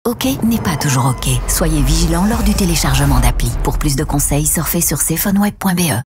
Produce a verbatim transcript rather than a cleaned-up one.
OK n'est pas toujours OK. Soyez vigilant lors du téléchargement d'appli. Pour plus de conseils, surfez sur cphoneweb point b e.